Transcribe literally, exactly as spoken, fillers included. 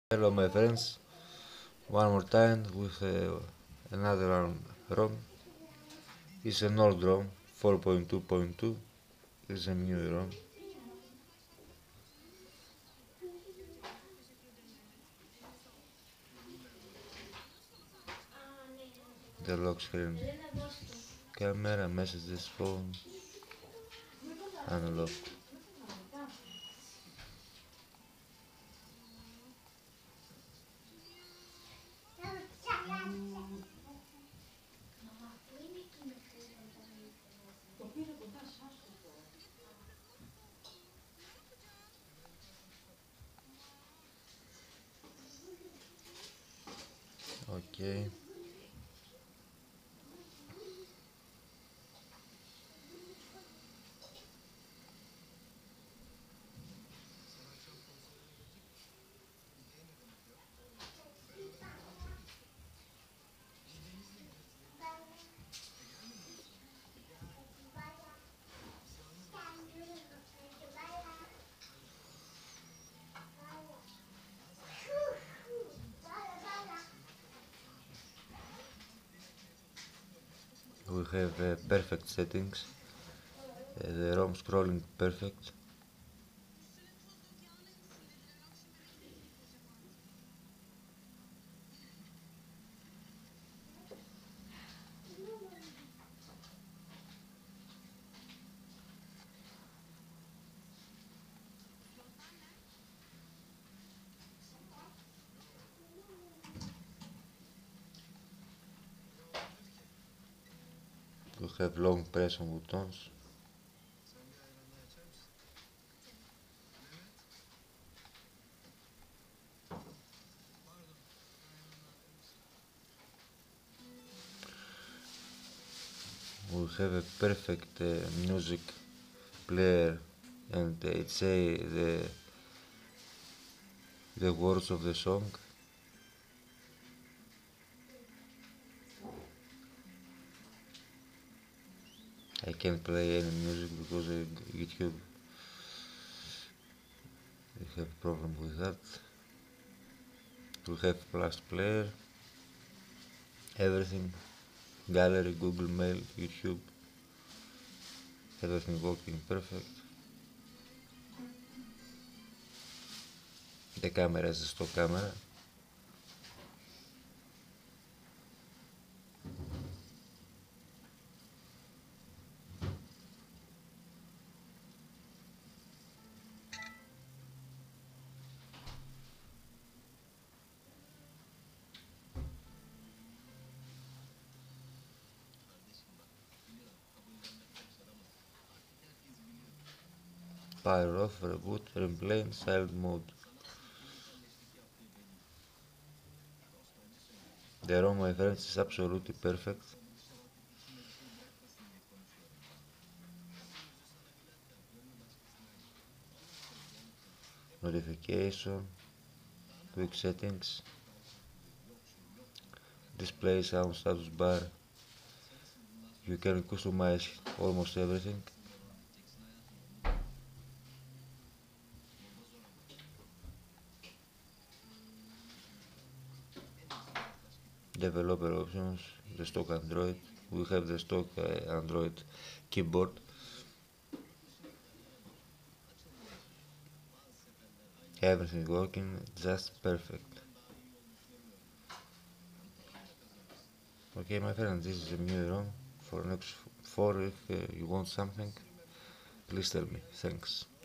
Hello my friends, one more time with uh, another ROM. It's an old ROM, four point two point two. It's a new ROM. The lock screen, camera, messages, phone, unlock. Okay. We have uh, perfect settings. Uh, the ROM scrolling perfect. We have long press on buttons. We have a perfect uh, music player, and it say the the words of the song. I can't play any music because uh, YouTube we have problem with that. We have plus player, everything, gallery, Google Mail, YouTube, everything working perfect. The camera is a stock camera. Power off, reboot, replay, silent mode. The ROM, my friends, is absolutely perfect. Notification, quick settings, display sound status bar. You can customize almost everything. Developer options, the stock Android. We have the stock uh, Android keyboard. Everything working just perfect. Okay, my friend, this is a new ROM. For next four, if uh, you want something, please tell me. Thanks.